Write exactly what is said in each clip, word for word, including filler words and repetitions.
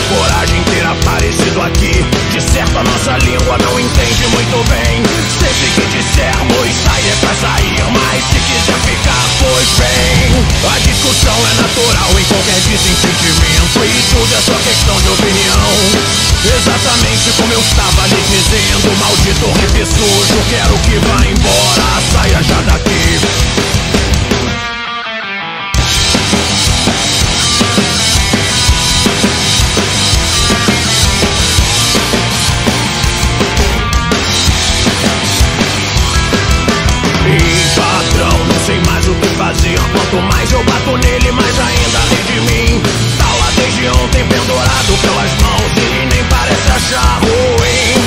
coragem ter aparecido aqui. De certo a nossa língua não entende muito bem. Sempre que dissermos sair é pra sair, mas se quiser ficar, pois bem. A discussão é natural em qualquer desententimento, e tudo é só questão de opinião. Exatamente como eu estava lhe dizendo, maldito hippie sujo, quero que vá embora, saia já daqui. Sei mais o que fazer, quanto mais eu bato nele, mais ainda ri de mim. Tá lá desde ontem pendurado pelas mãos e nem parece achar ruim.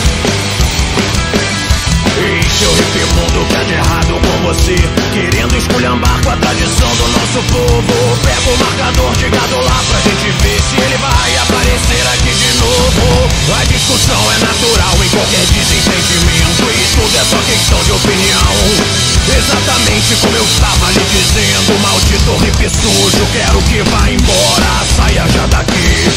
E seu hippie mundo que é de errado com você, querendo esculhambar com a tradição do nosso povo. Pega o marcador de gado lá pra gente ver se ele vai aparecer aqui de novo. A discussão é natural em qualquer desentendimento, e tudo é só questão de opinião. Exatamente como eu estava lhe dizendo, maldito hippie sujo, quero que vá embora, saia já daqui.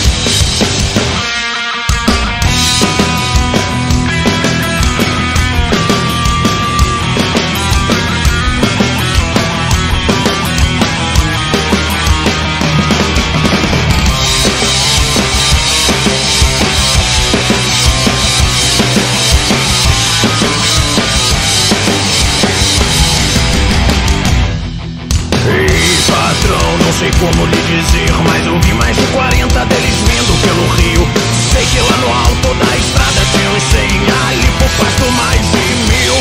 Não sei como lhe dizer, mas eu vi mais de quarenta deles vindo pelo rio. Sei que lá no alto da estrada tinha uns cem, ali por pasto mais de mil.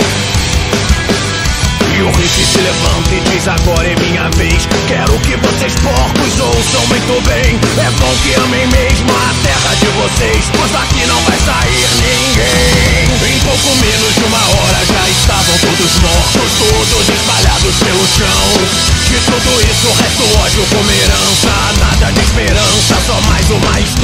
E o hippie se levanta e diz: agora é minha vez. Quero que vocês porcos ouçam muito bem. É bom que amem mesmo a terra de vocês, pois daqui não vai sair ninguém. Em pouco menos de uma hora já estavam todos mortos, todos espalhados pelo chão. De tudo isso resta o ódio como herança, nada de esperança, só mais uma estrada.